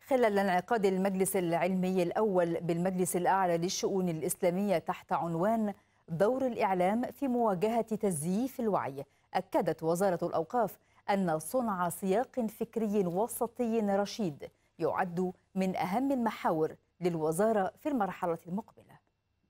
خلال انعقاد المجلس العلمي الأول بالمجلس الأعلى للشؤون الإسلامية تحت عنوان دور الإعلام في مواجهة تزييف الوعي، أكدت وزارة الأوقاف أن صنع سياق فكري وسطي رشيد يعد من أهم المحاور للوزارة في المرحلة المقبلة،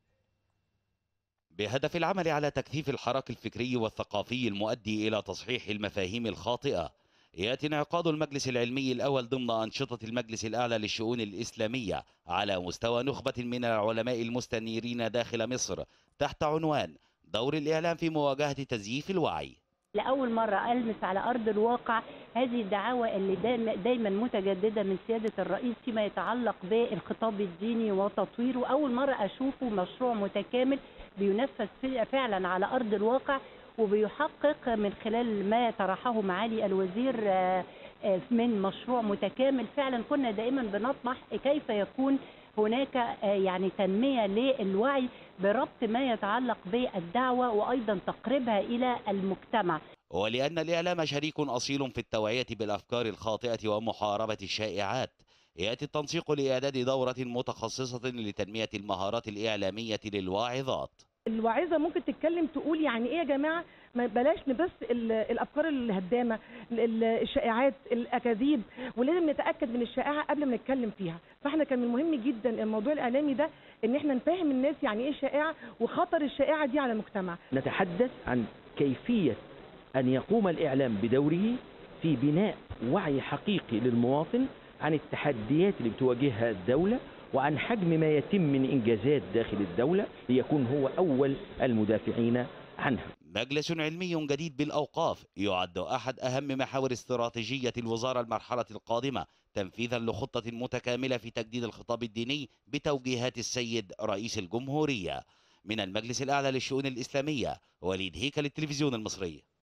بهدف العمل على تكثيف الحراك الفكري والثقافي المؤدي إلى تصحيح المفاهيم الخاطئة. يأتي انعقاد المجلس العلمي الأول ضمن أنشطة المجلس الأعلى للشؤون الإسلامية على مستوى نخبة من العلماء المستنيرين داخل مصر تحت عنوان دور الإعلام في مواجهة تزييف الوعي. لأول مرة ألمس على أرض الواقع هذه الدعاوى اللي دايما متجددة من سيادة الرئيس فيما يتعلق بالخطاب الديني وتطويره. أول مرة أشوفه مشروع متكامل بينفذ فعلا على أرض الواقع وبيحقق من خلال ما طرحه معالي الوزير من مشروع متكامل. فعلا كنا دائما بنطمح كيف يكون هناك يعني تنمية للوعي بربط ما يتعلق بالدعوة وأيضا تقريبها إلى المجتمع. ولأن الإعلام شريك أصيل في التوعية بالأفكار الخاطئة ومحاربة الشائعات، يأتي التنسيق لإعداد دورة متخصصة لتنمية المهارات الإعلامية للواعظات. الواعظه ممكن تتكلم تقول يعني ايه يا جماعه، ما بلاش بس الافكار الهدامه، الشائعات، الاكاذيب، ولازم نتاكد من الشائعه قبل ما نتكلم فيها. فاحنا كان من المهم جدا الموضوع الاعلامي ده ان احنا نفهم الناس يعني ايه شائعه وخطر الشائعه دي على المجتمع. نتحدث عن كيفيه ان يقوم الاعلام بدوره في بناء وعي حقيقي للمواطن عن التحديات اللي بتواجهها الدوله وعن حجم ما يتم من إنجازات داخل الدولة ليكون هو أول المدافعين عنها. مجلس علمي جديد بالأوقاف يعد أحد أهم محاور استراتيجية الوزارة المرحلة القادمة تنفيذا لخطة متكاملة في تجديد الخطاب الديني بتوجيهات السيد رئيس الجمهورية. من المجلس الأعلى للشؤون الإسلامية، وليد هيكل، التلفزيون المصري.